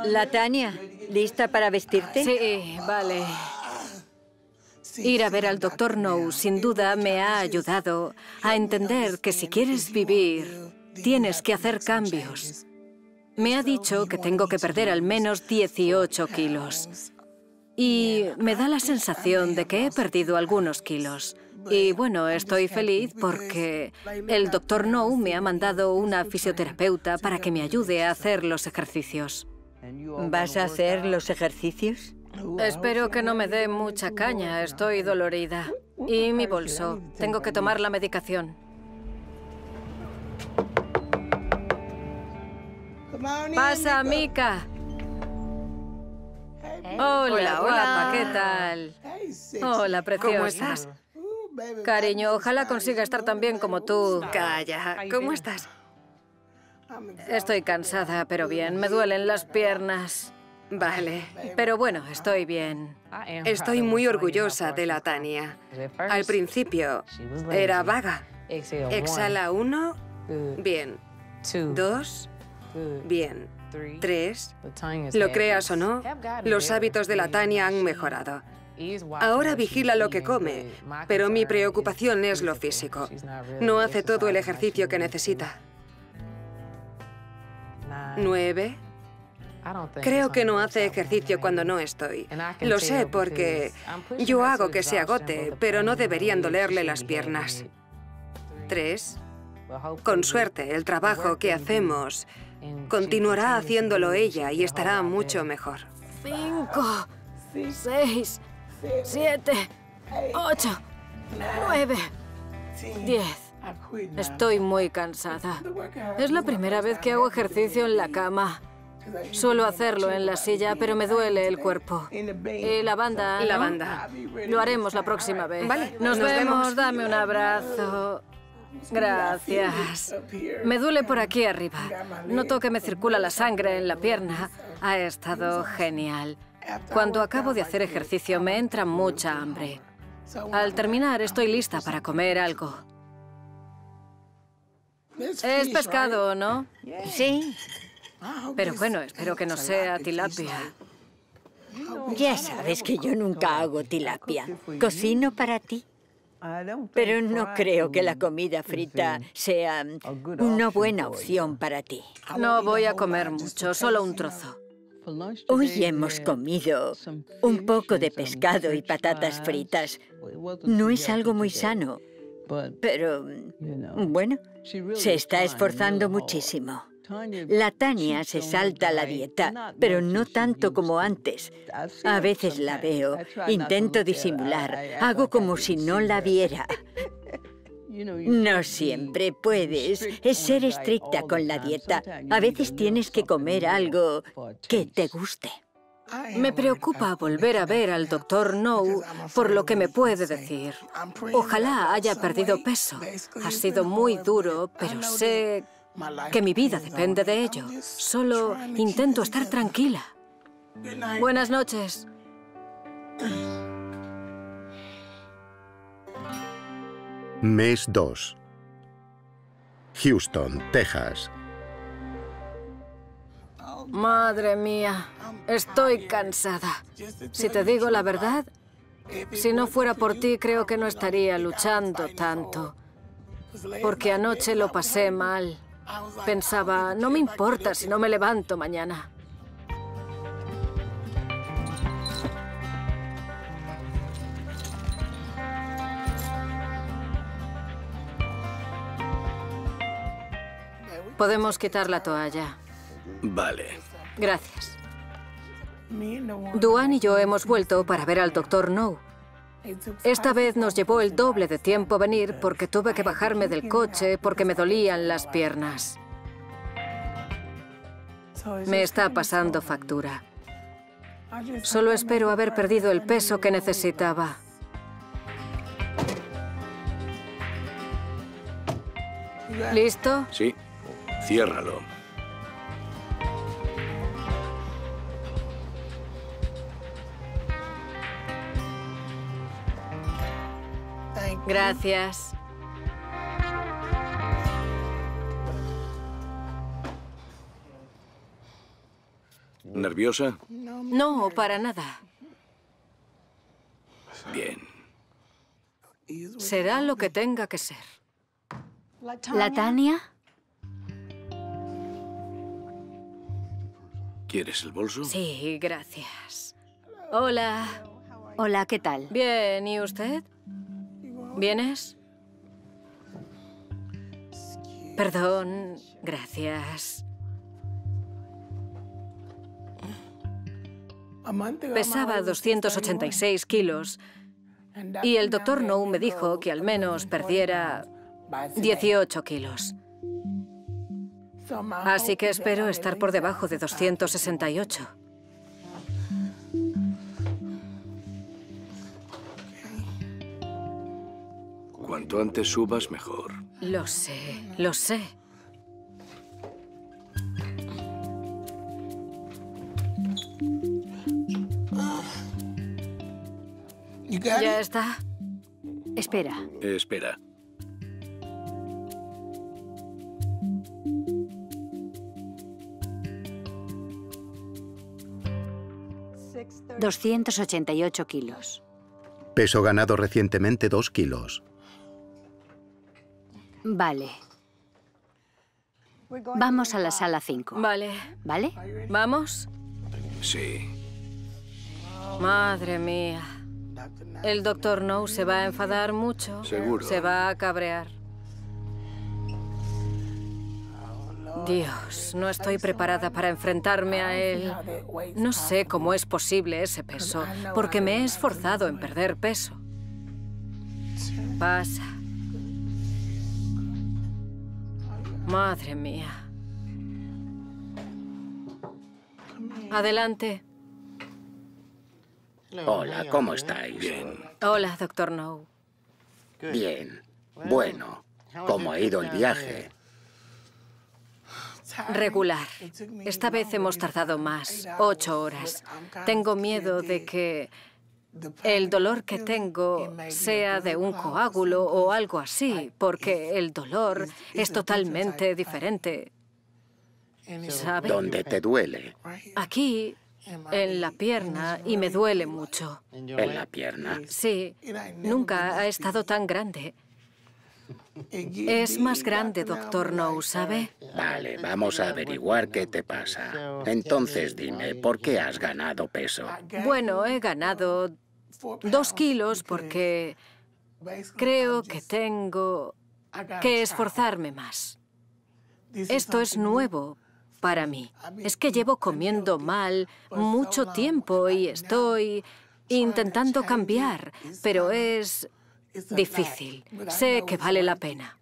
La Tania, ¿lista para vestirte? Sí, vale. Ir a ver al Dr. No sin duda me ha ayudado a entender que si quieres vivir, tienes que hacer cambios. Me ha dicho que tengo que perder al menos 18 kilos. Y me da la sensación de que he perdido algunos kilos. Y bueno, estoy feliz porque el Dr. No me ha mandado una fisioterapeuta para que me ayude a hacer los ejercicios. ¿Vas a hacer los ejercicios? Espero que no me dé mucha caña, estoy dolorida. Y mi bolso, tengo que tomar la medicación. Pasa, Mika. Hola, guapa, ¿qué tal? Hola, preciosa. ¿Cómo estás? Cariño, ojalá consiga estar tan bien como tú. Calla, ¿cómo estás? Estoy cansada, pero bien. Me duelen las piernas. Vale. Pero bueno, estoy bien. Estoy muy orgullosa de la Tania. Al principio era vaga. Exhala 1, bien. 2, bien. 3, lo creas o no, los hábitos de la Tania han mejorado. Ahora vigila lo que come, pero mi preocupación es lo físico. No hace todo el ejercicio que necesita. 9. Creo que no hace ejercicio cuando no estoy. Lo sé porque yo hago que se agote, pero no deberían dolerle las piernas. 3. Con suerte, el trabajo que hacemos continuará haciéndolo ella y estará mucho mejor. 5, 6, 7, 8, 9, 10. Estoy muy cansada. Es la primera vez que hago ejercicio en la cama. Suelo hacerlo en la silla, pero me duele el cuerpo. Y la banda, ¿no? La banda. Lo haremos la próxima vez. Vale, Nos vemos. Dame un abrazo. Gracias. Me duele por aquí arriba. Noto que me circula la sangre en la pierna. Ha estado genial. Cuando acabo de hacer ejercicio me entra mucha hambre. Al terminar estoy lista para comer algo. Es pescado, ¿no? Sí. Pero bueno, espero que no sea tilapia. Ya sabes que yo nunca hago tilapia. Cocino para ti. Pero no creo que la comida frita sea una buena opción para ti. No voy a comer mucho, solo un trozo. Hoy hemos comido un poco de pescado y patatas fritas. No es algo muy sano, pero bueno, se está esforzando muchísimo. La Tania se salta la dieta, pero no tanto como antes. A veces la veo, intento disimular, hago como si no la viera. No siempre puedes. Es ser estricta con la dieta. A veces tienes que comer algo que te guste. Me preocupa volver a ver al Dr. No por lo que me puede decir. Ojalá haya perdido peso. Ha sido muy duro, pero sé que mi vida depende de ello. Solo intento estar tranquila. Buenas noches. Mes 2. Houston, Texas. Madre mía, estoy cansada. Si te digo la verdad, si no fuera por ti, creo que no estaría luchando tanto. Porque anoche lo pasé mal. Pensaba, no me importa si no me levanto mañana. Podemos quitar la toalla. Vale. Gracias. Duane y yo hemos vuelto para ver al Dr. No. Esta vez nos llevó el doble de tiempo venir porque tuve que bajarme del coche porque me dolían las piernas. Me está pasando factura. Solo espero haber perdido el peso que necesitaba. ¿Listo? Sí. Ciérralo. Gracias. ¿Nerviosa? No, para nada. Bien. Será lo que tenga que ser. ¿Latania? ¿Quieres el bolso? Sí, gracias. Hola. Hola, ¿qué tal? Bien, ¿y usted? ¿Vienes? Perdón, gracias. Pesaba 286 kilos y el doctor No me dijo que al menos perdiera 18 kilos. Así que espero estar por debajo de 268. Cuanto antes subas, mejor. Lo sé, lo sé. ¿Ya está? Espera. Espera. $288 kilos. Peso ganado recientemente 2 kilos. Vale. Vamos a la sala 5. Vale. ¿Vale? ¿Vamos? Sí. Madre mía. El doctor No se va a enfadar mucho. Seguro. Se va a cabrear. Dios, no estoy preparada para enfrentarme a él. No sé cómo es posible ese peso, porque me he esforzado en perder peso. Pasa. Madre mía. Adelante. Hola, ¿cómo estáis? Bien. Hola, doctor No. Bien. Bueno, ¿cómo ha ido el viaje? Regular. Esta vez hemos tardado más, 8 horas. Tengo miedo de que el dolor que tengo sea de un coágulo o algo así, porque el dolor es totalmente diferente. ¿Sabe? ¿Dónde te duele? Aquí, en la pierna, y me duele mucho. ¿En la pierna? Sí, nunca ha estado tan grande. Es más grande, doctor No, ¿sabe? Vale, vamos a averiguar qué te pasa. Entonces dime, ¿por qué has ganado peso? Bueno, he ganado 2 kilos porque creo que tengo que esforzarme más. Esto es nuevo para mí. Es que llevo comiendo mal mucho tiempo y estoy intentando cambiar, pero es difícil. Sé que vale la pena.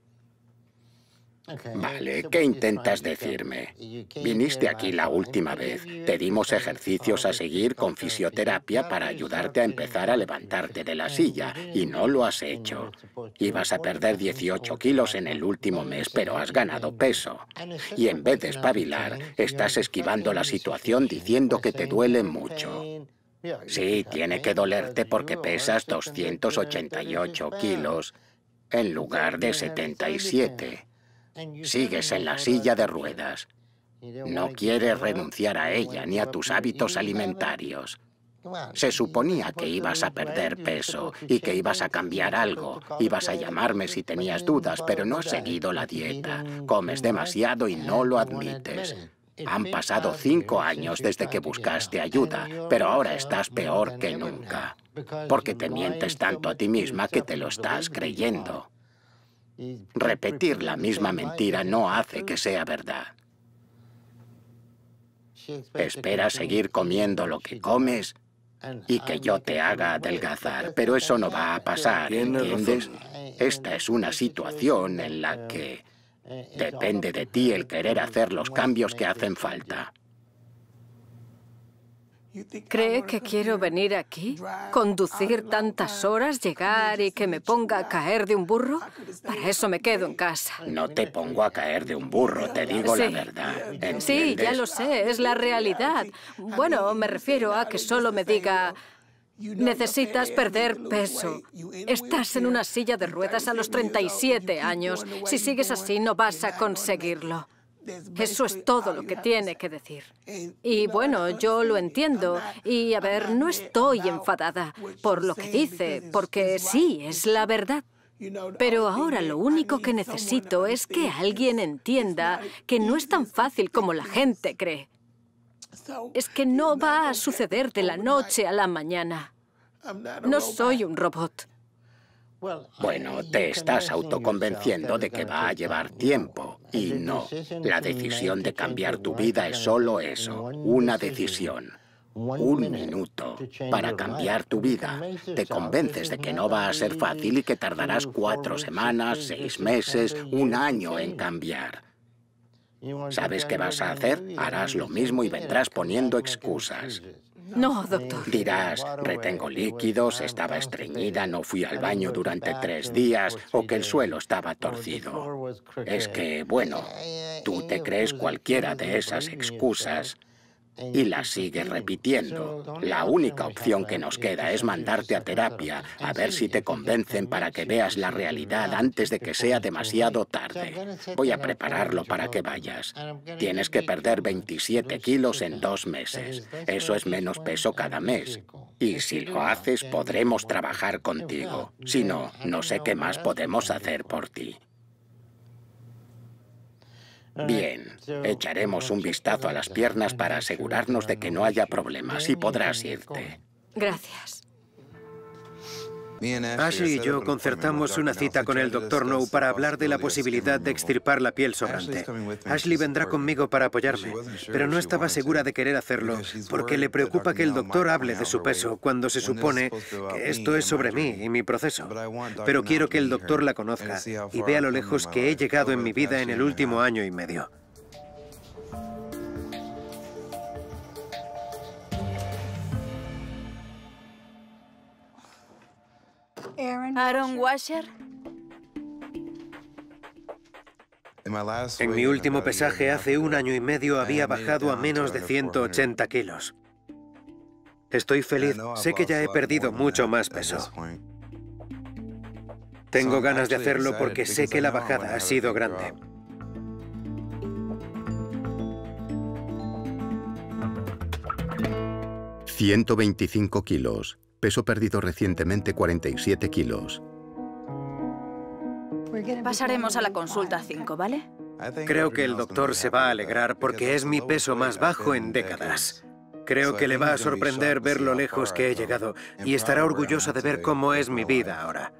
Vale, ¿qué intentas decirme? Viniste aquí la última vez, te dimos ejercicios a seguir con fisioterapia para ayudarte a empezar a levantarte de la silla y no lo has hecho. Ibas a perder 18 kilos en el último mes, pero has ganado peso. Y en vez de espabilar, estás esquivando la situación diciendo que te duele mucho. Sí, tiene que dolerte porque pesas 288 kilos en lugar de 77. Sigues en la silla de ruedas. No quieres renunciar a ella ni a tus hábitos alimentarios. Se suponía que ibas a perder peso y que ibas a cambiar algo. Ibas a llamarme si tenías dudas, pero no has seguido la dieta. Comes demasiado y no lo admites. Han pasado 5 años desde que buscaste ayuda, pero ahora estás peor que nunca. Porque te mientes tanto a ti misma que te lo estás creyendo. Repetir la misma mentira no hace que sea verdad. Espera seguir comiendo lo que comes y que yo te haga adelgazar, pero eso no va a pasar, ¿entiendes? Esta es una situación en la que depende de ti el querer hacer los cambios que hacen falta. ¿Cree que quiero venir aquí? ¿Conducir tantas horas, llegar y que me ponga a caer de un burro? Para eso me quedo en casa. No te pongo a caer de un burro, te digo la verdad. ¿Entiendes? Sí, ya lo sé, es la realidad. Bueno, me refiero a que solo me diga: necesitas perder peso. Estás en una silla de ruedas a los 37 años. Si sigues así, no vas a conseguirlo. Eso es todo lo que tiene que decir. Y bueno, yo lo entiendo. Y a ver, no estoy enfadada por lo que dice, porque sí, es la verdad. Pero ahora lo único que necesito es que alguien entienda que no es tan fácil como la gente cree. Es que no va a suceder de la noche a la mañana. No soy un robot. Bueno, te estás autoconvenciendo de que va a llevar tiempo. Y no, la decisión de cambiar tu vida es solo eso, una decisión. 1 minuto para cambiar tu vida. Te convences de que no va a ser fácil y que tardarás 4 semanas, 6 meses, 1 año en cambiar. ¿Sabes qué vas a hacer? Harás lo mismo y vendrás poniendo excusas. No, doctor. Dirás, retengo líquidos, estaba estreñida, no fui al baño durante 3 días o que el suelo estaba torcido. Es que, bueno, tú te crees cualquiera de esas excusas y las sigues repitiendo. La única opción que nos queda es mandarte a terapia, a ver si te convencen para que veas la realidad antes de que sea demasiado tarde. Voy a prepararlo para que vayas. Tienes que perder 27 kilos en 2 meses. Eso es menos peso cada mes. Y si lo haces, podremos trabajar contigo. Si no, no sé qué más podemos hacer por ti. Bien, echaremos un vistazo a las piernas para asegurarnos de que no haya problemas y podrás irte. Gracias. Ashley y yo concertamos una cita con el Dr. No para hablar de la posibilidad de extirpar la piel sobrante. Ashley vendrá conmigo para apoyarme, pero no estaba segura de querer hacerlo porque le preocupa que el doctor hable de su peso cuando se supone que esto es sobre mí y mi proceso. Pero quiero que el doctor la conozca y vea lo lejos que he llegado en mi vida en el último año y medio. Aaron Washer. En mi último pesaje hace 1 año y medio había bajado a menos de 180 kilos. Estoy feliz, sé que ya he perdido mucho más peso. Tengo ganas de hacerlo porque sé que la bajada ha sido grande. ...125 kilos. Peso perdido recientemente 47 kilos. Pasaremos a la consulta 5, ¿vale? Creo que el doctor se va a alegrar porque es mi peso más bajo en décadas. Creo que le va a sorprender ver lo lejos que he llegado y estará orgullosa de ver cómo es mi vida ahora.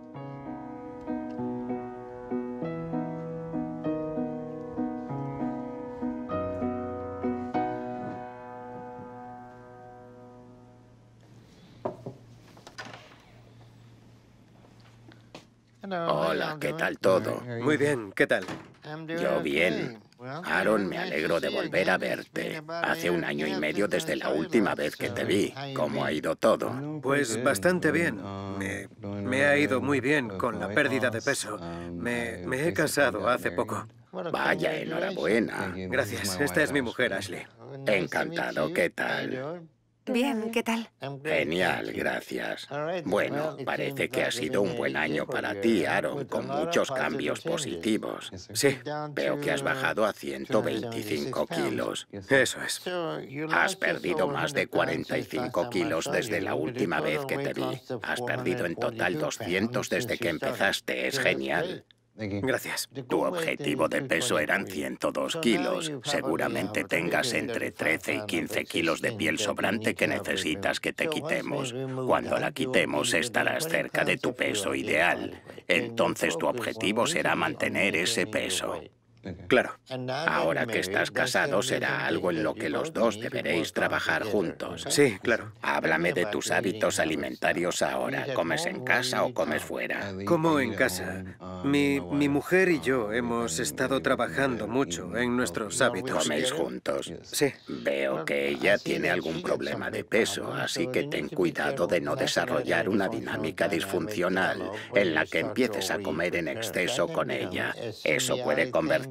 Hola, ¿qué tal todo? Muy bien, ¿qué tal? Yo bien. Aaron, me alegro de volver a verte. Hace 1 año y medio desde la última vez que te vi. ¿Cómo ha ido todo? Pues bastante bien. Me ha ido muy bien con la pérdida de peso. Me he casado hace poco. Vaya, enhorabuena. Gracias. Esta es mi mujer, Ashley. Encantado, ¿qué tal? Bien, ¿qué tal? Genial, gracias. Bueno, parece que ha sido un buen año para ti, Aaron, con muchos cambios positivos. Sí. Veo que has bajado a 125 kilos. Eso es. Has perdido más de 45 kilos desde la última vez que te vi. Has perdido en total 200 desde que empezaste. Es genial. Gracias. Tu objetivo de peso eran 102 kilos. Seguramente tengas entre 13 y 15 kilos de piel sobrante que necesitas que te quitemos. Cuando la quitemos estarás cerca de tu peso ideal. Entonces tu objetivo será mantener ese peso. Claro. Ahora que estás casado, será algo en lo que los dos deberéis trabajar juntos. Sí, claro. Háblame de tus hábitos alimentarios ahora. ¿Comes en casa o comes fuera? Como en casa. Mi mujer y yo hemos estado trabajando mucho en nuestros hábitos. ¿Coméis juntos? Sí. Veo que ella tiene algún problema de peso, así que ten cuidado de no desarrollar una dinámica disfuncional en la que empieces a comer en exceso con ella. Eso puede convertirse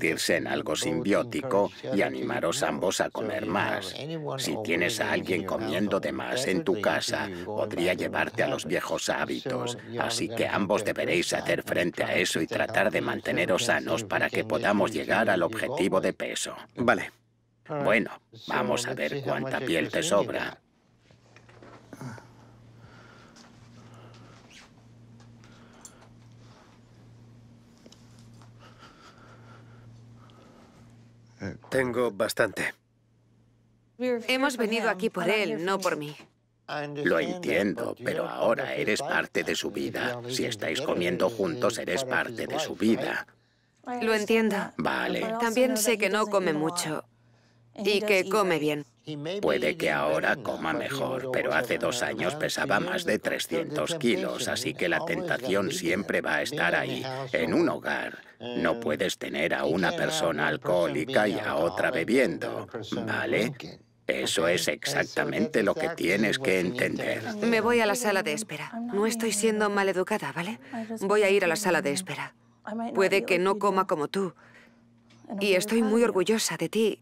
convertirse en algo simbiótico y animaros ambos a comer más. Si tienes a alguien comiendo de más en tu casa, podría llevarte a los viejos hábitos. Así que ambos deberéis hacer frente a eso y tratar de manteneros sanos para que podamos llegar al objetivo de peso. Vale. Bueno, vamos a ver cuánta piel te sobra. Tengo bastante. Hemos venido aquí por él, no por mí. Lo entiendo, pero ahora eres parte de su vida. Si estáis comiendo juntos, eres parte de su vida. Lo entiendo. Vale. También sé que no come mucho y que come bien. Puede que ahora coma mejor, pero hace 2 años pesaba más de 300 kilos, así que la tentación siempre va a estar ahí. En un hogar no puedes tener a una persona alcohólica y a otra bebiendo, ¿vale? Eso es exactamente lo que tienes que entender. Me voy a la sala de espera. No estoy siendo maleducada, ¿vale? Voy a ir a la sala de espera. Puede que no coma como tú. Y estoy muy orgullosa de ti.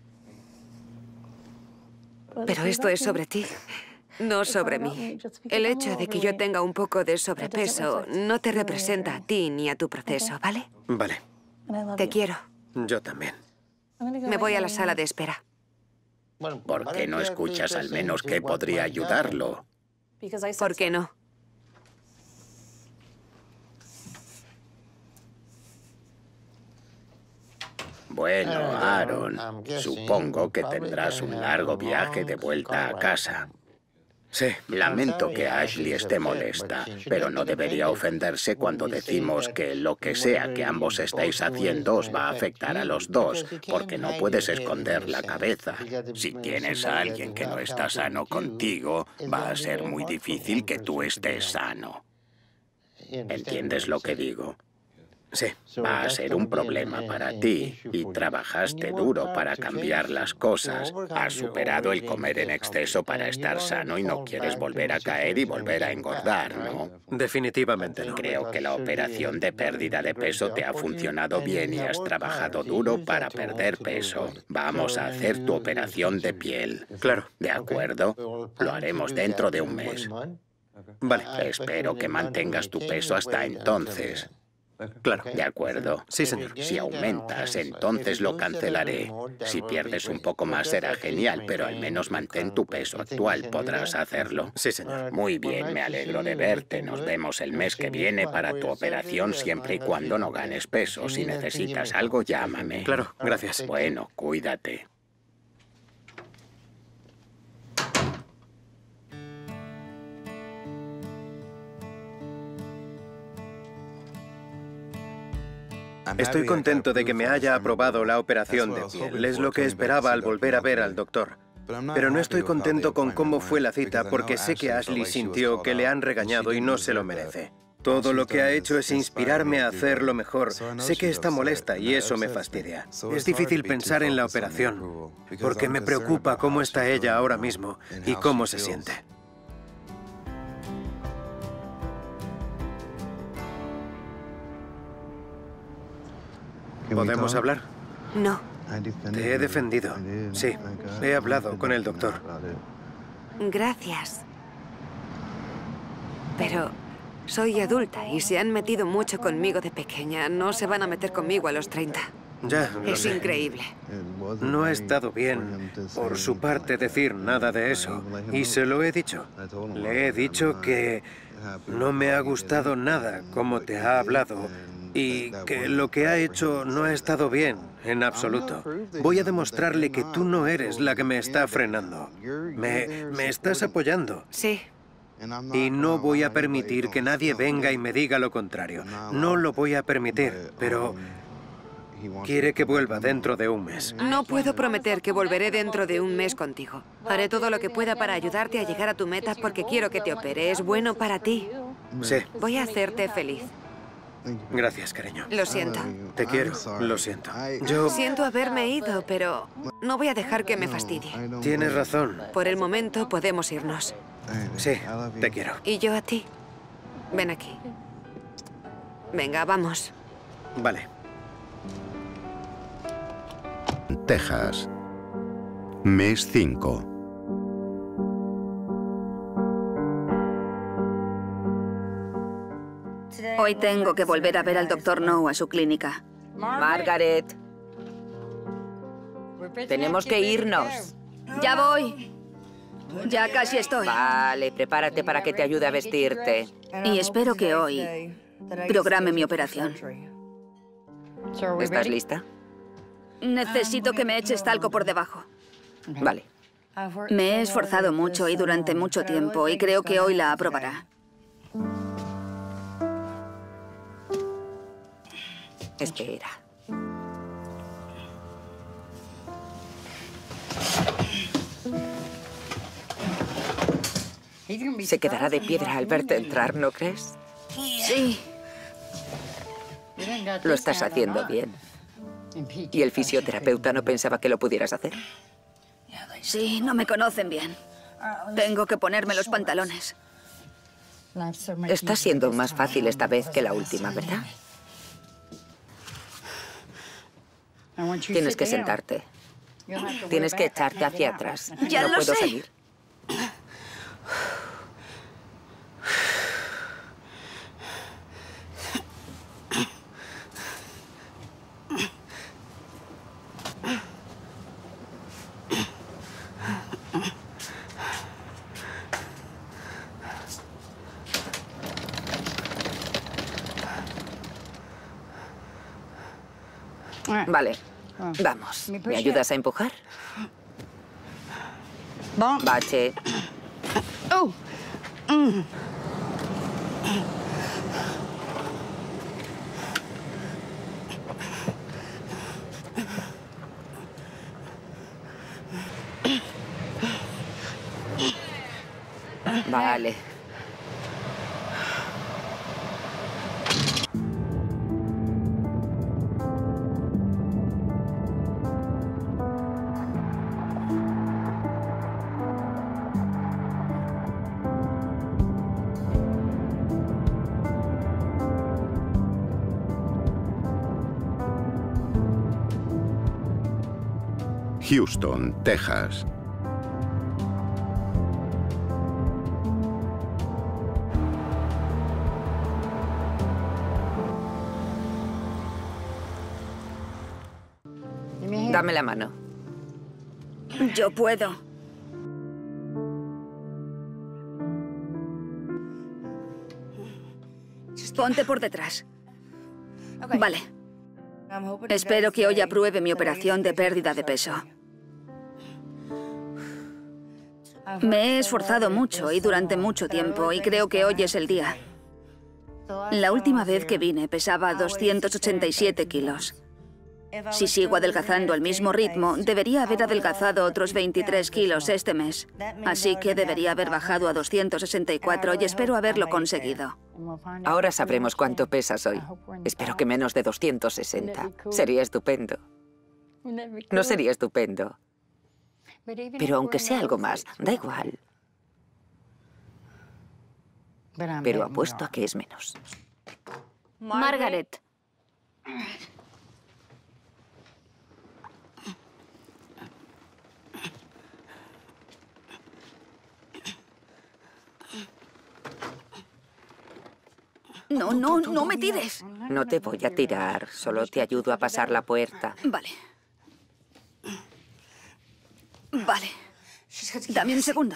Pero esto es sobre ti, no sobre mí. El hecho de que yo tenga un poco de sobrepeso no te representa a ti ni a tu proceso, ¿vale? Vale. Te quiero. Yo también. Me voy a la sala de espera. ¿Por qué no escuchas al menos qué podría ayudarlo? ¿Por qué no? Bueno, Aaron, supongo que tendrás un largo viaje de vuelta a casa. Sí. Lamento que Ashley esté molesta, pero no debería ofenderse cuando decimos que lo que sea que ambos estáis haciendo os va a afectar a los dos, porque no puedes esconder la cabeza. Si tienes a alguien que no está sano contigo, va a ser muy difícil que tú estés sano. ¿Entiendes lo que digo? Sí. Va a ser un problema para ti y trabajaste duro para cambiar las cosas. Has superado el comer en exceso para estar sano y no quieres volver a caer y volver a engordar, ¿no? Definitivamente no. Creo que la operación de pérdida de peso te ha funcionado bien y has trabajado duro para perder peso. Vamos a hacer tu operación de piel. Claro. ¿De acuerdo? Lo haremos dentro de un mes. Vale. Espero que mantengas tu peso hasta entonces. Claro. ¿De acuerdo? Sí, señor. Si aumentas, entonces lo cancelaré. Si pierdes un poco más será genial, pero al menos mantén tu peso actual. ¿Podrás hacerlo? Sí, señor. Muy bien, me alegro de verte. Nos vemos el mes que viene para tu operación siempre y cuando no ganes peso. Si necesitas algo, llámame. Claro, gracias. Bueno, cuídate. Estoy contento de que me haya aprobado la operación de piel. Es lo que esperaba al volver a ver al doctor. Pero no estoy contento con cómo fue la cita porque sé que Ashley sintió que le han regañado y no se lo merece. Todo lo que ha hecho es inspirarme a hacerlo mejor. Sé que está molesta y eso me fastidia. Es difícil pensar en la operación porque me preocupa cómo está ella ahora mismo y cómo se siente. ¿Podemos hablar? No. Te he defendido. Sí, he hablado con el doctor. Gracias. Pero soy adulta y se han metido mucho conmigo de pequeña. No se van a meter conmigo a los 30. Ya, lo Es sé. increíble. No ha estado bien por su parte decir nada de eso. Y se lo he dicho. Le he dicho que no me ha gustado nada cómo te ha hablado y que lo que ha hecho no ha estado bien en absoluto. Voy a demostrarle que tú no eres la que me está frenando. Me estás apoyando. Sí. Y no voy a permitir que nadie venga y me diga lo contrario. No lo voy a permitir, pero quiere que vuelva dentro de un mes. No puedo prometer que volveré dentro de un mes contigo. Haré todo lo que pueda para ayudarte a llegar a tu meta porque quiero que te opere. Es bueno para ti. Sí. Voy a hacerte feliz. Gracias, cariño. Lo siento. Te quiero, lo siento. Yo... Siento haberme ido, pero no voy a dejar que me fastidie. Tienes razón. Por el momento podemos irnos. Sí, te quiero. Y yo a ti. Ven aquí. Venga, vamos. Vale. Texas. Mes 5. Hoy tengo que volver a ver al Dr. No a su clínica. Margaret. Tenemos que irnos. Ya voy. Ya casi estoy. Vale, prepárate para que te ayude a vestirte. Y espero que hoy programe mi operación. ¿Estás lista? Necesito que me eches talco por debajo. Vale. Me he esforzado mucho y durante mucho tiempo y creo que hoy la aprobará. Espera. Se quedará de piedra al verte entrar, ¿no crees? Sí. Lo estás haciendo bien. ¿Y el fisioterapeuta no pensaba que lo pudieras hacer? Sí, no me conocen bien. Tengo que ponerme los pantalones. Está siendo más fácil esta vez que la última, ¿verdad? Tienes que sentarte. Tienes que echarte hacia atrás. Ya no lo puedo sé. seguir. Vale, vamos. ¿Me ayudas a empujar? Bache. Vale. Houston, Texas. Dame la mano. Yo puedo. Ponte por detrás. Vale. Espero que hoy apruebe mi operación de pérdida de peso. Me he esforzado mucho y durante mucho tiempo y creo que hoy es el día. La última vez que vine pesaba 287 kilos. Si sigo adelgazando al mismo ritmo, debería haber adelgazado otros 23 kilos este mes. Así que debería haber bajado a 264 y espero haberlo conseguido. Ahora sabremos cuánto pesas hoy. Espero que menos de 260. Sería estupendo. ¿No sería estupendo? Pero aunque sea algo más, da igual. Pero apuesto a que es menos. Margaret. No, no, no me tires. No te voy a tirar, solo te ayudo a pasar la puerta. Vale. Vale. Dame un segundo.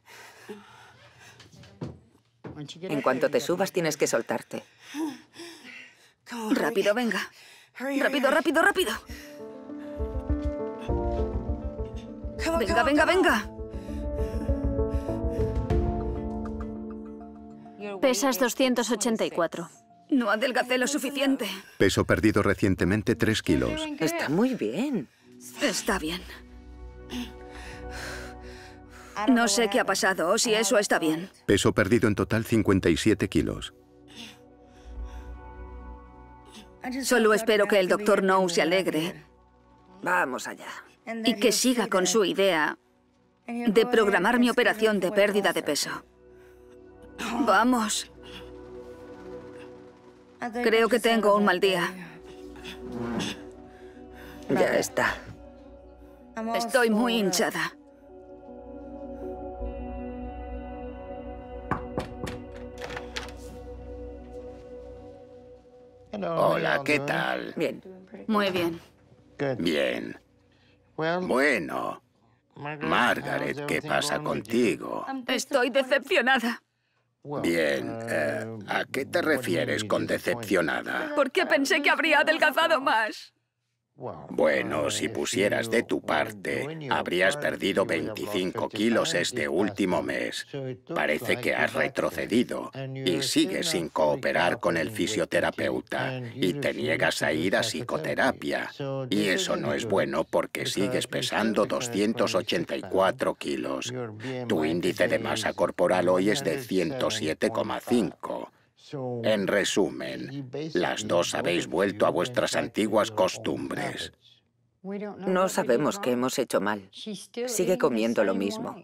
En cuanto te subas, tienes que soltarte. Rápido, venga. Rápido, rápido, rápido. Venga, venga, venga. Pesas 284. No adelgacé lo suficiente. Peso perdido recientemente 3 kilos. Está muy bien. Está bien. No sé qué ha pasado o si eso está bien. Peso perdido en total 57 kilos. Solo espero que el Dr. No se alegre Vamos allá. y que siga con su idea de programar mi operación de pérdida de peso. Vamos. Creo que tengo un mal día. Ya está. Estoy muy hinchada. Hola, ¿qué tal? Bien. Muy bien. Bien. Bueno, Margaret, ¿qué pasa contigo? Estoy decepcionada. Bien, ¿a qué te refieres con decepcionada? Porque pensé que habría adelgazado más. Bueno, si pusieras de tu parte, habrías perdido 25 kilos este último mes. Parece que has retrocedido y sigues sin cooperar con el fisioterapeuta y te niegas a ir a psicoterapia. Y eso no es bueno porque sigues pesando 284 kilos. Tu índice de masa corporal hoy es de 107,5. En resumen, las dos habéis vuelto a vuestras antiguas costumbres. No sabemos qué hemos hecho mal. Sigue comiendo lo mismo.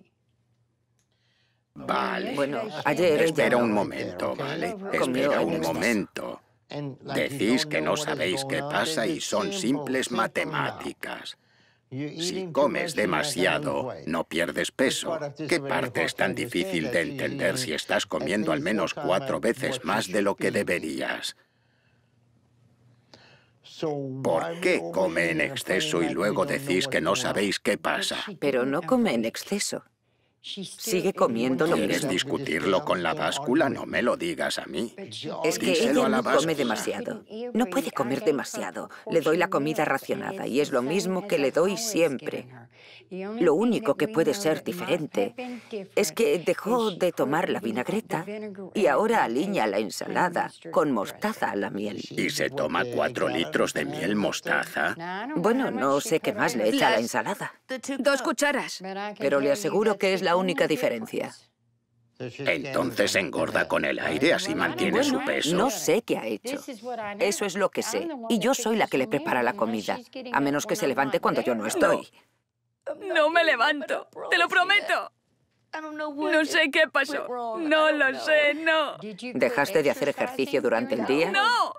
Vale. Bueno, ayer Espera ella un no. momento, ¿vale? Comió Espera en un exceso. momento. Decís que no sabéis qué pasa y son simples matemáticas. Si comes demasiado, no pierdes peso. ¿Qué parte es tan difícil de entender si estás comiendo al menos 4 veces más de lo que deberías? ¿Por qué come en exceso y luego decís que no sabéis qué pasa? Pero no come en exceso. Sigue comiendo lo ¿Quieres mismo. discutirlo con la báscula? No me lo digas a mí. Es que Díselo ella a la no come báscula. demasiado. No puede comer demasiado. Le doy la comida racionada y es lo mismo que le doy siempre. Lo único que puede ser diferente es que dejó de tomar la vinagreta y ahora aliña la ensalada con mostaza a la miel. ¿Y se toma 4 litros de miel mostaza? Bueno, no sé qué más le echa a la ensalada, 2 cucharas. pero le aseguro que es la única diferencia. Entonces engorda con el aire, así mantiene su peso. No sé qué ha hecho. Eso es lo que sé. Y yo soy la que le prepara la comida, a menos que se levante cuando yo no estoy. No me levanto, te lo prometo. No sé qué pasó. No lo sé, no. ¿Dejaste de hacer ejercicio durante el día? ¡No!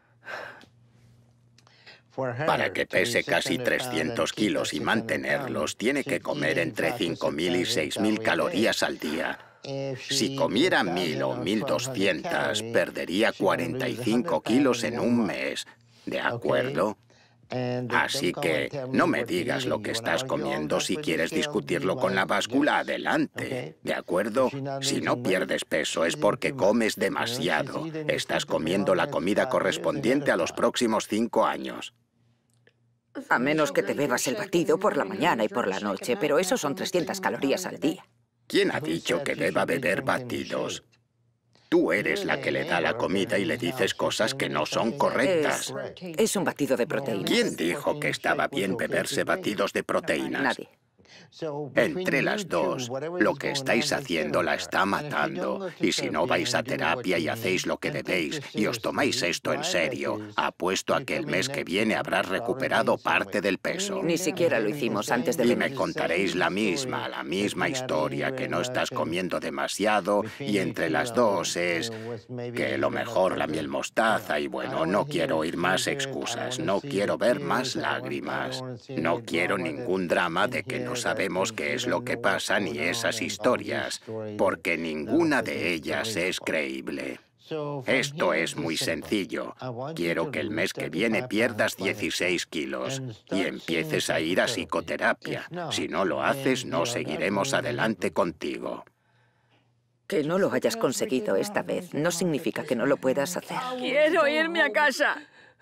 Para que pese casi 300 kilos y mantenerlos, tiene que comer entre 5.000 y 6.000 calorías al día. Si comiera 1.000 o 1.200, perdería 45 kilos en un mes. ¿De acuerdo? Así que no me digas lo que estás comiendo. Si quieres discutirlo con la báscula, adelante. ¿De acuerdo? Si no pierdes peso es porque comes demasiado. Estás comiendo la comida correspondiente a los próximos 5 años. A menos que te bebas el batido por la mañana y por la noche, pero eso son 300 calorías al día. ¿Quién ha dicho que deba beber batidos? Tú eres la que le da la comida y le dices cosas que no son correctas. Es un batido de proteínas. ¿Quién dijo que estaba bien beberse batidos de proteínas? Nadie. Entre las dos, lo que estáis haciendo la está matando. Y si no vais a terapia y hacéis lo que debéis y os tomáis esto en serio, apuesto a que el mes que viene habrás recuperado parte del peso. Ni siquiera lo hicimos antes de Y venir. me contaréis la misma historia, que no estás comiendo demasiado y entre las dos es que lo mejor la miel mostaza y bueno, no quiero oír más excusas, no quiero ver más lágrimas, no quiero ningún drama de que no sabemos qué es lo que pasa ni esas historias, porque ninguna de ellas es creíble. Esto es muy sencillo. Quiero que el mes que viene pierdas 16 kilos y empieces a ir a psicoterapia. Si no lo haces, no seguiremos adelante contigo. Que no lo hayas conseguido esta vez no significa que no lo puedas hacer. Quiero irme a casa.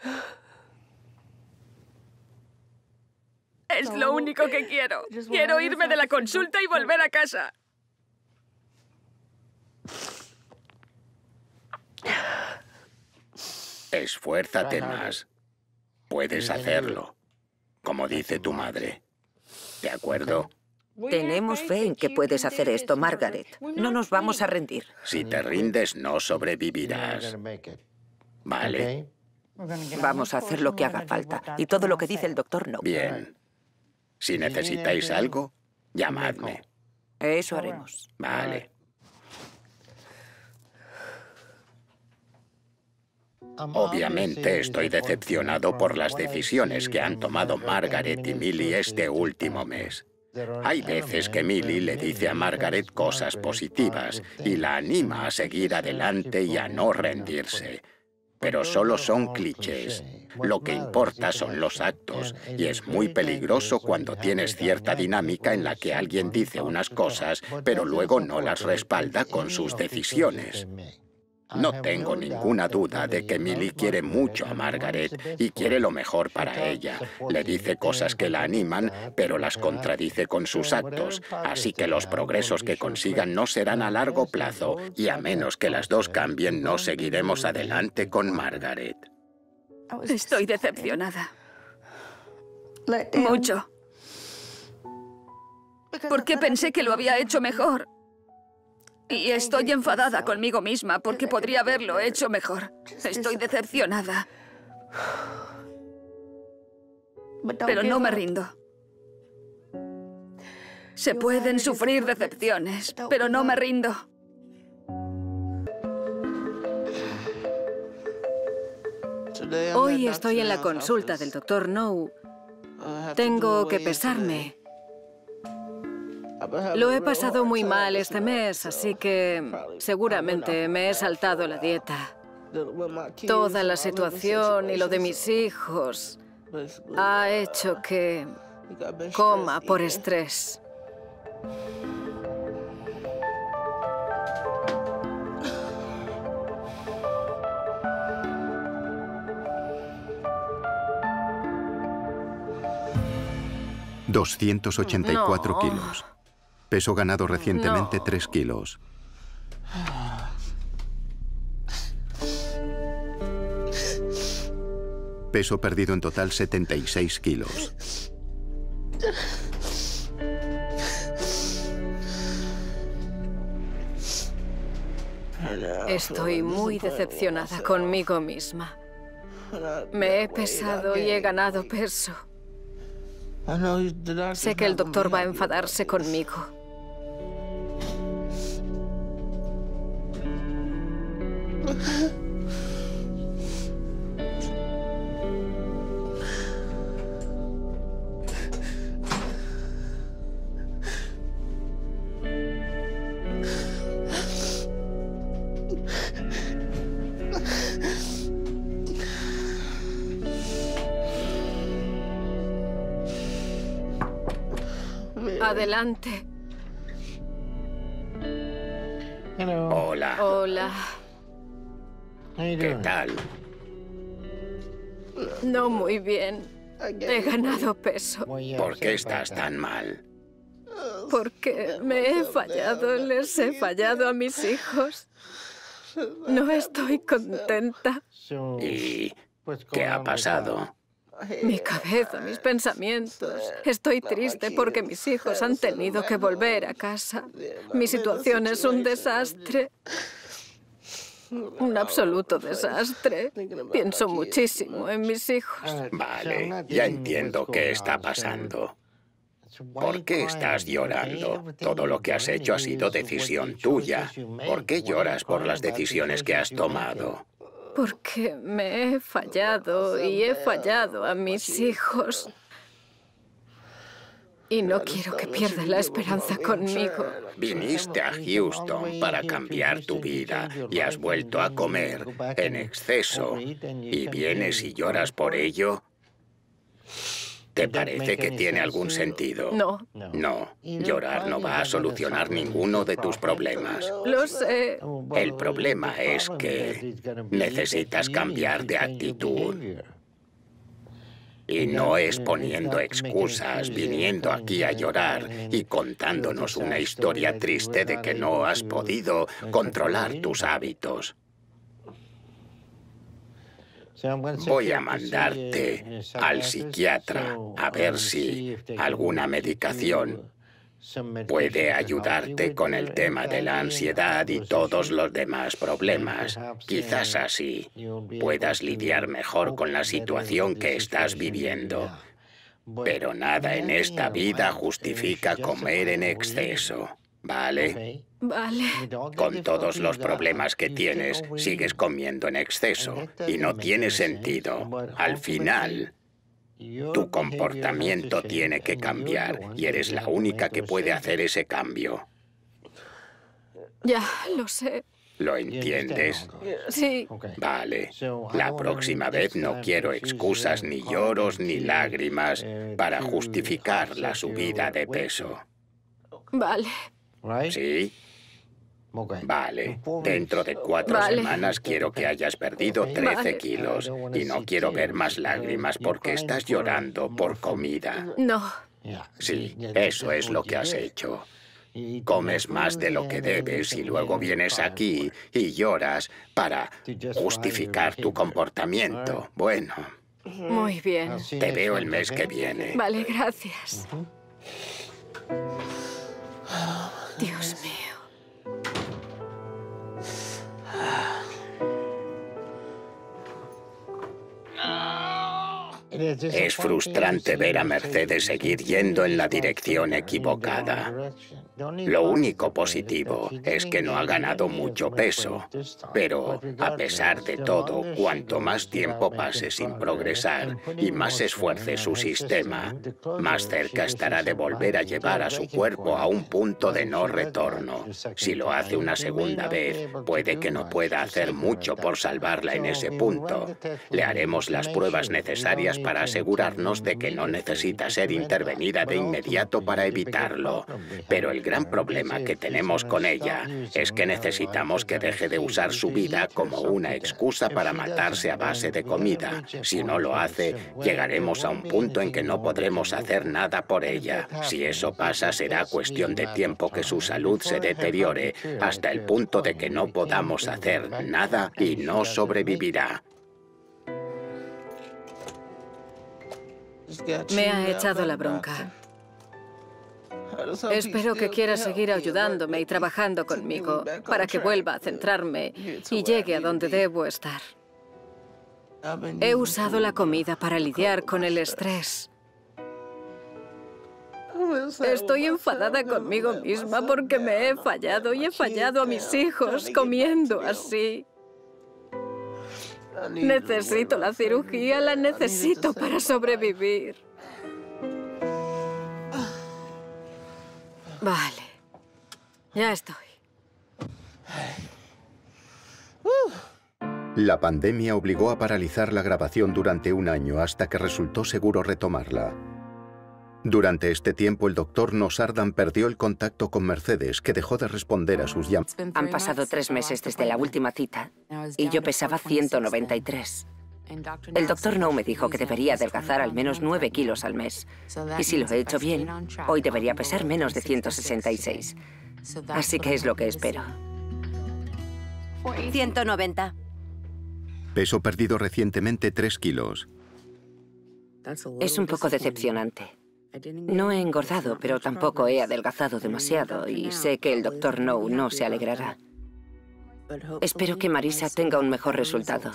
Es lo único que quiero. Quiero irme de la consulta y volver a casa. Esfuérzate más. Puedes hacerlo, como dice tu madre. ¿De acuerdo? Tenemos fe en que puedes hacer esto, Margaret. No nos vamos a rendir. Si te rindes, no sobrevivirás. ¿Vale? Vamos a hacer lo que haga falta. Y todo lo que dice el doctor no. Bien. Si necesitáis algo, llamadme. Eso haremos. Vale. Obviamente estoy decepcionado por las decisiones que han tomado Margaret y Millie este último mes. Hay veces que Millie le dice a Margaret cosas positivas y la anima a seguir adelante y a no rendirse. Pero solo son clichés. Lo que importa son los actos, y es muy peligroso cuando tienes cierta dinámica en la que alguien dice unas cosas, pero luego no las respalda con sus decisiones. No tengo ninguna duda de que Millie quiere mucho a Margaret y quiere lo mejor para ella. Le dice cosas que la animan, pero las contradice con sus actos. Así que los progresos que consigan no serán a largo plazo, y a menos que las dos cambien, no seguiremos adelante con Margaret. Estoy decepcionada. Mucho. Porque pensé que lo había hecho mejor. Y estoy enfadada conmigo misma porque podría haberlo hecho mejor. Estoy decepcionada. Pero no me rindo. Se pueden sufrir decepciones, pero no me rindo. Hoy estoy en la consulta del Dr. No. Tengo que pesarme. Lo he pasado muy mal este mes, así que seguramente me he saltado la dieta. Toda la situación y lo de mis hijos ha hecho que coma por estrés. ...284 kilos. Peso ganado recientemente, 3 kilos. Peso perdido en total, 76 kilos. Estoy muy decepcionada conmigo misma. Me he pesado y he ganado peso. Sé que el doctor va a enfadarse conmigo. Adelante. Hola. Hola. ¿Qué tal? No muy bien. He ganado peso. ¿Por qué estás tan mal? Porque me he fallado, les he fallado a mis hijos. No estoy contenta. ¿Y qué ha pasado? Mi cabeza, mis pensamientos. Estoy triste porque mis hijos han tenido que volver a casa. Mi situación es un desastre. Un absoluto desastre. Pienso muchísimo en mis hijos. Vale, ya entiendo qué está pasando. ¿Por qué estás llorando? Todo lo que has hecho ha sido decisión tuya. ¿Por qué lloras por las decisiones que has tomado? Porque me he fallado y he fallado a mis hijos. Y no quiero que pierdan la esperanza conmigo. Viniste a Houston para cambiar tu vida y has vuelto a comer en exceso. ¿Y vienes y lloras por ello? ¿Te parece que tiene algún sentido? No. No, llorar no va a solucionar ninguno de tus problemas. Lo sé. El problema es que necesitas cambiar de actitud. Y no es poniendo excusas, viniendo aquí a llorar y contándonos una historia triste de que no has podido controlar tus hábitos. Voy a mandarte al psiquiatra a ver si alguna medicación puede ayudarte con el tema de la ansiedad y todos los demás problemas. Quizás así puedas lidiar mejor con la situación que estás viviendo. Pero nada en esta vida justifica comer en exceso. ¿vale? Vale. Con todos los problemas que tienes, sigues comiendo en exceso y no tiene sentido. Al final, tu comportamiento tiene que cambiar y eres la única que puede hacer ese cambio. Ya, lo sé. ¿Lo entiendes? Sí. Vale. La próxima vez no quiero excusas, ni lloros, ni lágrimas para justificar la subida de peso. Vale. ¿Sí? Vale. Dentro de 4 semanas quiero que hayas perdido 13 kilos. Y no quiero ver más lágrimas porque estás llorando por comida. No. Sí, eso es lo que has hecho. Comes más de lo que debes y luego vienes aquí y lloras para justificar tu comportamiento. Bueno. Muy bien. Te veo el mes que viene. Vale, gracias. Dios mío. Es frustrante ver a Mercedes seguir yendo en la dirección equivocada. Lo único positivo es que no ha ganado mucho peso, pero a pesar de todo, cuanto más tiempo pase sin progresar y más se esfuerce su sistema, más cerca estará de volver a llevar a su cuerpo a un punto de no retorno. Si lo hace una segunda vez, puede que no pueda hacer mucho por salvarla en ese punto. Le haremos las pruebas necesarias para asegurarnos de que no necesita ser intervenida de inmediato para evitarlo. Pero el gran problema que tenemos con ella es que necesitamos que deje de usar su vida como una excusa para matarse a base de comida. Si no lo hace, llegaremos a un punto en que no podremos hacer nada por ella. Si eso pasa, será cuestión de tiempo que su salud se deteriore hasta el punto de que no podamos hacer nada y no sobrevivirá. Me ha echado la bronca. Espero que quiera seguir ayudándome y trabajando conmigo para que vuelva a centrarme y llegue a donde debo estar. He usado la comida para lidiar con el estrés. Estoy enfadada conmigo misma porque me he fallado y he fallado a mis hijos comiendo así. Necesito la cirugía, la necesito para sobrevivir. Vale, ya estoy. La pandemia obligó a paralizar la grabación durante un año hasta que resultó seguro retomarla. Durante este tiempo, el doctor Nosardan perdió el contacto con Mercedes, que dejó de responder a sus llamadas. Han pasado 3 meses desde la última cita y yo pesaba 193. El doctor No me dijo que debería adelgazar al menos 9 kilos al mes. Y si lo he hecho bien, hoy debería pesar menos de 166. Así que es lo que espero. 190. Peso perdido recientemente 3 kilos. Es un poco decepcionante. No he engordado, pero tampoco he adelgazado demasiado y sé que el doctor No se alegrará. Espero que Marisa tenga un mejor resultado.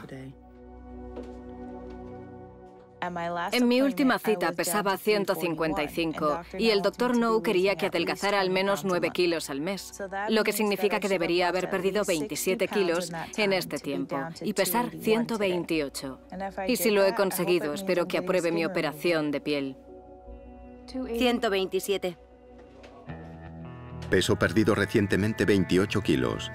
En mi última cita pesaba 155 y el doctor No quería que adelgazara al menos 9 kilos al mes, lo que significa que debería haber perdido 27 kilos en este tiempo y pesar 128. Y si lo he conseguido, espero que apruebe mi operación de piel. 127. Peso perdido recientemente 28 kilos.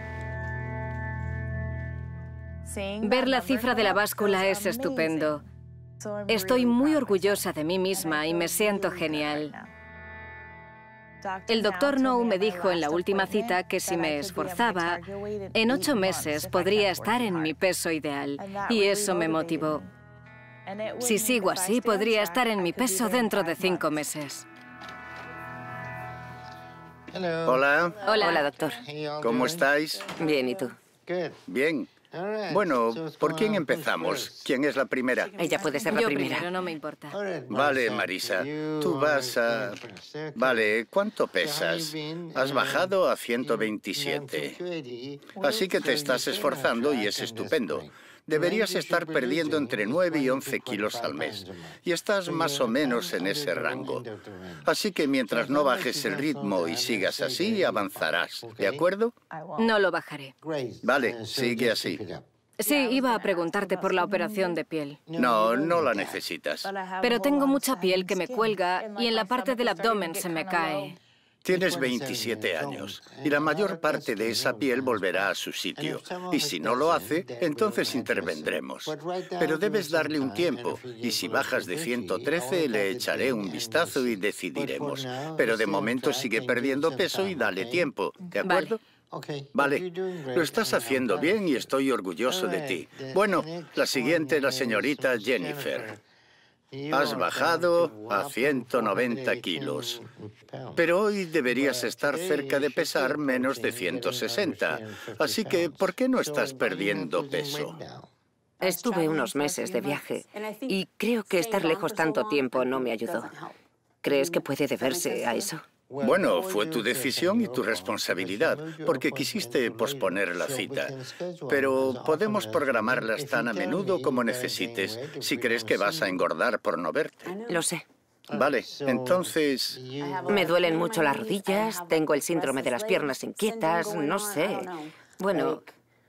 Ver la cifra de la báscula es estupendo. Estoy muy orgullosa de mí misma y me siento genial. El doctor No me dijo en la última cita que si me esforzaba, en 8 meses podría estar en mi peso ideal, y eso me motivó. Si sigo así, podría estar en mi peso dentro de 5 meses. Hola. Hola, doctor. ¿Cómo estáis? Bien, ¿y tú? Bien. Bueno, ¿por quién empezamos? ¿Quién es la primera? Ella puede ser la primera. Primero, no me importa. Vale, Marisa. Tú vas a... Vale, ¿cuánto pesas? Has bajado a 127. Así que te estás esforzando y es estupendo. deberías estar perdiendo entre 9 y 11 kilos al mes. Y estás más o menos en ese rango. Así que mientras no bajes el ritmo y sigas así, avanzarás. ¿De acuerdo? No lo bajaré. Vale, sigue así. Sí, iba a preguntarte por la operación de piel. No, no la necesitas. Pero tengo mucha piel que me cuelga y en la parte del abdomen se me cae. Tienes 27 años y la mayor parte de esa piel volverá a su sitio. Y si no lo hace, entonces intervendremos. Pero debes darle un tiempo y si bajas de 113 le echaré un vistazo y decidiremos. Pero de momento sigue perdiendo peso y dale tiempo, ¿de acuerdo? Vale, lo estás haciendo bien y estoy orgulloso de ti. Bueno, la siguiente, la señorita Jennifer. Has bajado a 190 kilos. Pero hoy deberías estar cerca de pesar menos de 160. Así que, ¿por qué no estás perdiendo peso? Estuve unos meses de viaje y creo que estar lejos tanto tiempo no me ayudó. ¿Crees que puede deberse a eso? Bueno, fue tu decisión y tu responsabilidad, porque quisiste posponer la cita. Pero podemos programarlas tan a menudo como necesites, si crees que vas a engordar por no verte. Lo sé. Vale, entonces... Me duelen mucho las rodillas, tengo el síndrome de las piernas inquietas, no sé. Bueno,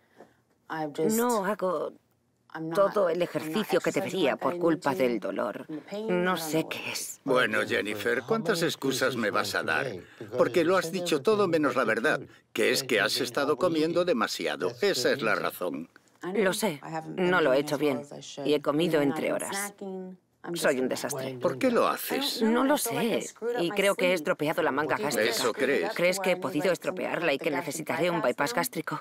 no hago todo el ejercicio que debería por culpa del dolor. No sé qué es. Bueno, Jennifer, ¿cuántas excusas me vas a dar? Porque lo has dicho todo menos la verdad, que es que has estado comiendo demasiado. Esa es la razón. Lo sé, no lo he hecho bien y he comido entre horas. Soy un desastre. ¿Por qué lo haces? No lo sé. Y creo que he estropeado la manga gástrica. ¿Eso crees? ¿Crees que he podido estropearla y que necesitaré un bypass gástrico?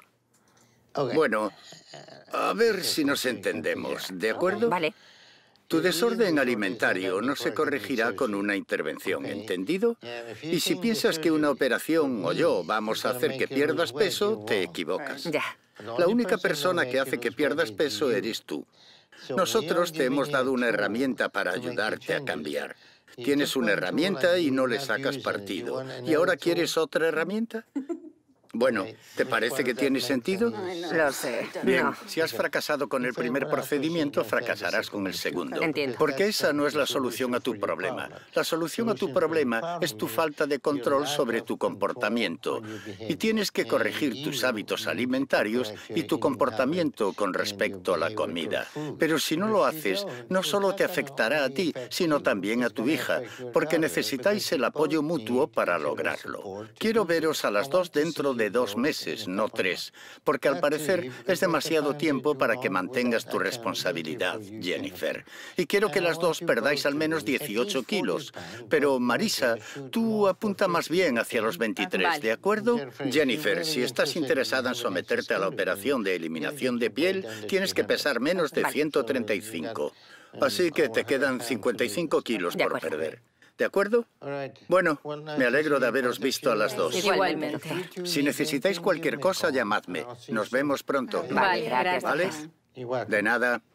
Bueno, a ver si nos entendemos, ¿de acuerdo? Vale. Tu desorden alimentario no se corregirá con una intervención, ¿entendido? Y si piensas que una operación o yo vamos a hacer que pierdas peso, te equivocas. Ya. La única persona que hace que pierdas peso eres tú. Nosotros te hemos dado una herramienta para ayudarte a cambiar. Tienes una herramienta y no le sacas partido. ¿Y ahora quieres otra herramienta? Bueno, ¿te parece que tiene sentido? Lo sé. Bien, No. si has fracasado con el primer procedimiento, fracasarás con el segundo. Entiendo. Porque esa no es la solución a tu problema. La solución a tu problema es tu falta de control sobre tu comportamiento. Y tienes que corregir tus hábitos alimentarios y tu comportamiento con respecto a la comida. Pero si no lo haces, no solo te afectará a ti, sino también a tu hija, porque necesitáis el apoyo mutuo para lograrlo. Quiero veros a las dos dentro de 2 meses, no 3, porque al parecer es demasiado tiempo para que mantengas tu responsabilidad, Jennifer. Y quiero que las dos perdáis al menos 18 kilos. Pero, Marisa, tú apunta más bien hacia los 23, ¿de acuerdo? Jennifer, si estás interesada en someterte a la operación de eliminación de piel, tienes que pesar menos de 135. Así que te quedan 55 kilos por perder. ¿De acuerdo? Bueno, me alegro de haberos visto a las dos. Igualmente. Si necesitáis cualquier cosa, llamadme. Nos vemos pronto. Vale, gracias. ¿Vale? De nada.